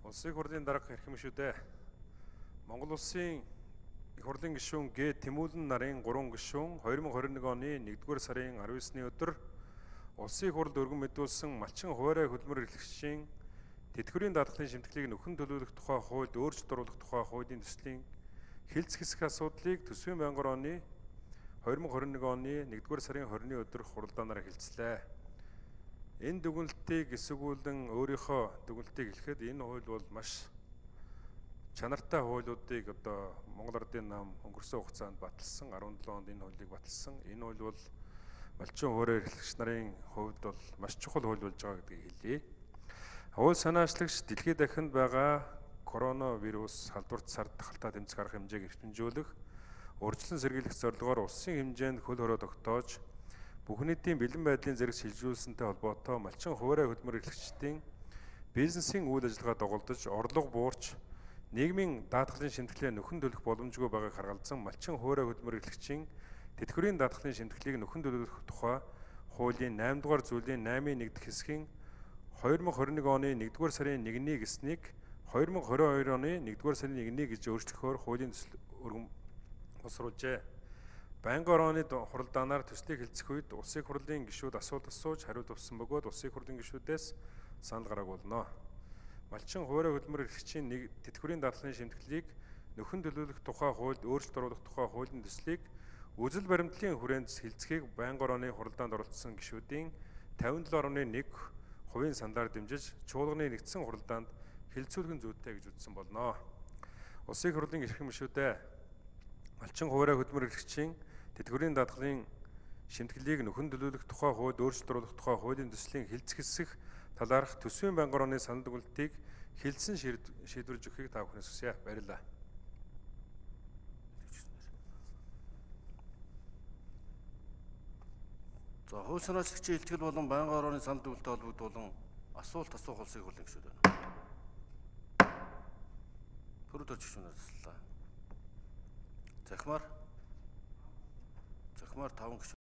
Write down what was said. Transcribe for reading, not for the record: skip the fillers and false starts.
Улсын их хурлын дарга эрхэм гишүүдээ Монгол улсын их хурлын гишүүн Г. Тэмүүлэн нарын 3 гишүүн 2021 оны 1-р сарын 19-ны өдөр улсын их хурлд өргөн мэдүүлсэн малчин хуваарай хөдөлмөр эрхлэгчийн тэтгэврийн даатгалын шимтгэлийг нөхөн төлөвлөх тухай хуульд өөрчлөлт оруулах тухай хуулийн төслийн хэлц хэсэг асуудлыг төсвийн байнгын оны 2021 оны 1-р сарын 20-ны өдөр хуралдаанаар хэлцлээ. Энэ дүгнэлтийг эсвгүүлэн өөрийнхөө дүгнэлтийг хэлэхэд энэ хууль бол маш чанартай хуулиудыг Монгол Ардын нам өнгөрсөн хугацаанд баталсан 17 онд энэ хуулийг баталсан. Энэ хууль бол малчин хуваарай эрхлэгч нарын хувьд бол маш чухал хууль болж байгаа гэдгийг хэлье. Хууль санаачлагч дэлхийд дахинд байгаа коронавирус халдварт сард халтаа тэмцэх арга хэмжээг эрчимжүүлэх, урьдчилан сэргийлэх зорилгоор улсын хэмжээнд хөл хороо тогтоож бүх нийтийн бэлэн байдлын зэрэг шилжүүлсэнтэй холбоотой малчин хуваарай хөдөлмөр эрхлэгчдийн бизнесийн үйл ажиллагаа доголдож, орлого буурч, нийгмийн даатгалын шимтгэлээ нөхөн төлөх боломжгүй байгааг харгалзан малчин хуваарай хөдөлмөр эрхлэгчийн тэтгэврийн даатгалын шимтгэлийг нөхөн төлөх тухай хуулийн 8 дугаар зүйлийн 8-ын 1 дэх хэсгийн 2021 оны 1-р сарын 1-ний гэснийг 2022 оны 1-р сарын 1-ний гэж өөрчлөхөөр хуулийн төсөл өргөн босруулжээ. Байнгын орооны хуралдаанаар төслийг хэлцэх үед улсын их хурлын гишүүд асуулт асууж хариулт өгсөн бөгөөд улсын их хурлын гишүүдээс санал гараагүй болно. Малчин хуваарай хөдөлмөр эрхлэгчийн тэтгэврийн даатгалын шимтгэлийг нөхөн төлөвлөх тухай хуульд өөрчлөлт оруулах тухай хуулийн төслийг үзэл баримтлалын хүрээнд хэлцэхийг байнгын орооны хуралдаанд оролцсон гишүүдийн 57.1% саналаар дэмжиж чуулганы нэгдсэн хуралдаанд хэлцүүлгэн зүйтэй гэж үзсэн болно. Улсын их хурлын эрхэм гишүүдээ малчин хуваарай хөдөлмөр эрхлэгчийн тэтгэврийн даатгалын шимтгэлийг нөхөн төлөвлөх тухай хууль өөрчлөлт оруулах тухай хуулийн төслийн хэлцэх хэсэг талаарх төсвийн байнгын орооны санал дүгнэлтийг хэлсэн шийдвэрлэж өгөхийг та бүхнээс хүсье. Баярлалаа. За, хууль санаачлагчийн илтгэл болон байнгын орооны санал дүгнэлттэй холбогдуулан асуулт асуух улсын их хурлын гишүүд байна. Төрөв төрчих шүүнээр таслаа. Захимаар 5 гишүүд.